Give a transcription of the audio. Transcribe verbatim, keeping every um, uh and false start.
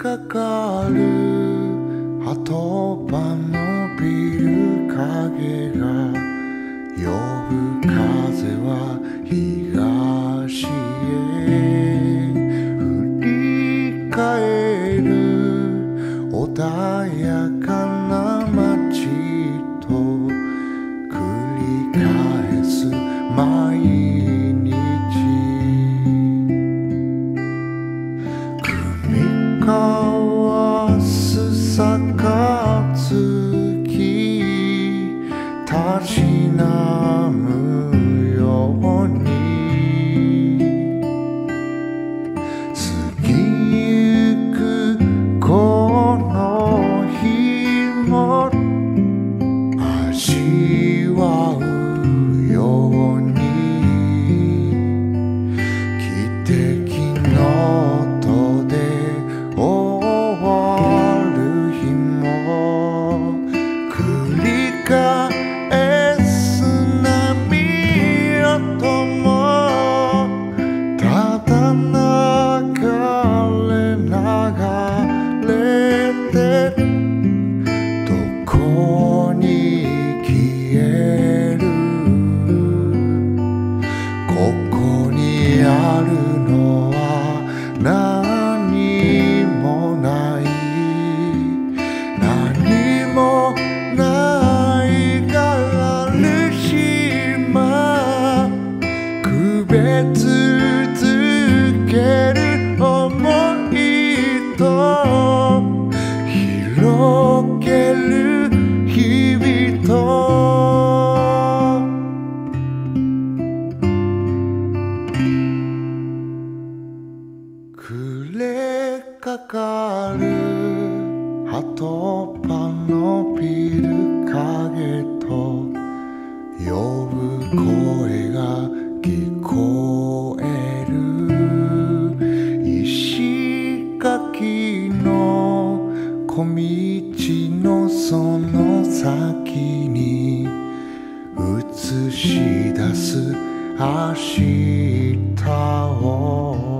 かかる波止場のビル影が呼ぶ風は東へ振り返る穏やかな街と繰り返す毎日組み交わす杯たしなむように過ぎゆくこの日も味わうように汽笛の音で終わる日も繰り返す波音もただ流れ流れてどこに消えるここにあるのは何もない何もないがある島くべ続ける想いと広げる日々と暮れかかる波止場のビル影と呼ぶ声が聞こえる石垣の小道のその先に映し出す明日を